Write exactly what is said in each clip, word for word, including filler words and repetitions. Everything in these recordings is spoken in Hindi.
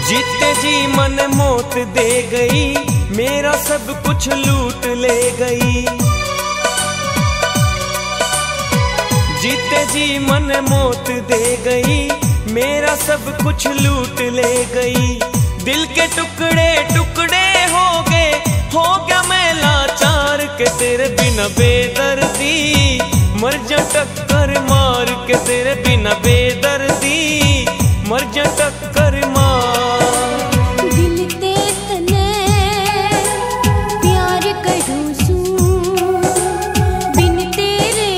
जीते जी मन मौत दे गई, मेरा सब कुछ लूट ले गई। जीते जी मन मौत दे गई, मेरा सब कुछ लूट ले गई। दिल के टुकड़े टुकड़े हो गए, हो गया मैं लाचार के तेरे बिना बेदर्दी। मर जा टक्कर मार के तेरे बिना बेदर्दी, मर जा टक्कर मार। दिल ते तने प्यार करूं सूं, बिन तेरे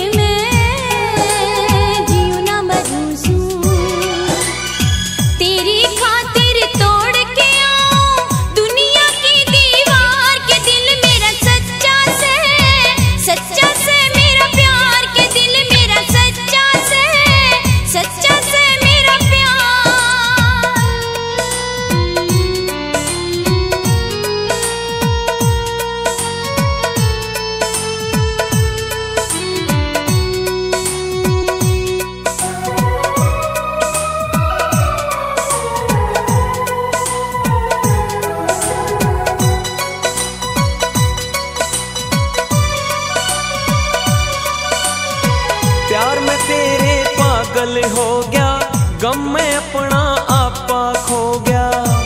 मैं जीऊं ना मरूं सूं। तेरी खातिर तोड़ के आऊं दुनिया की दीवार के, दिल मेरा सच्चा से सच्चा से मेरा प्यार के, दिल मेरा सच्चा से सच्चा से मेरा प्यार। प्यार में तेरे पागल हो गया, गम में अपना आपा खो गया।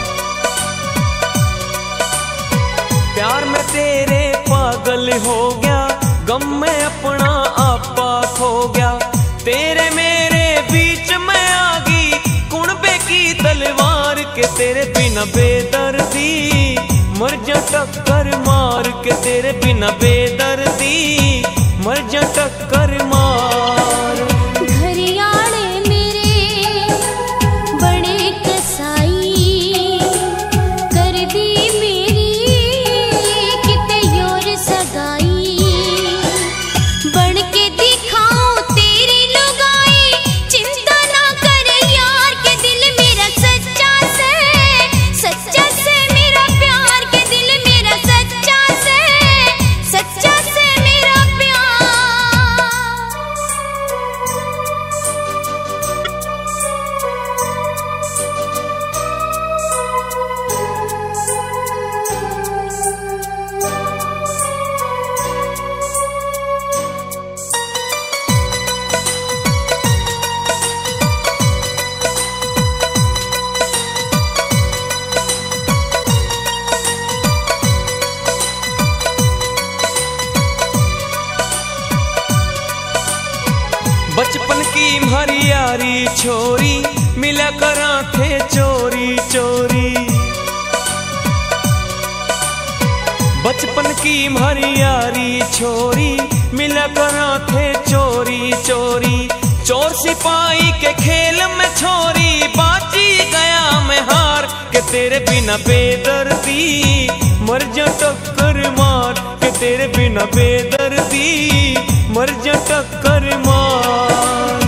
प्यार में तेरे पागल हो गया, गम में अपना आपा खो गया। तेरे मेरे बीच में आ गई कुणबे की तलवार के, तेरे बिना बेदर्दी। मर जा टक्कर मार के तेरे बिना बेदर्दी, मर जा टक्कर मार। घरियाले मेरे बड़े कसाई, कर दी मेरी किते योर सगाई। बन के दिखाऊं तेरी लुगाई, चिंता ना कर यार के, दिल मेरा सच्चा से सच्चा से मेरा प्यार के, दिल मेरा सच्चा से सच्चा से मेरा प्यार। बचपन की हमारी यारी छोरी, मिला करा थे चोरी चोरी। बचपन की हमारी यारी छोरी, मिला करा थे चोरी चोरी। चोर सिपाही के खेल में छोरी, बाजी गया मैं हार के तेरे बिना बेदर्दी। मर जा टक्कर मार के तेरे बिना बेदर्दी, मर जा टक्कर मार।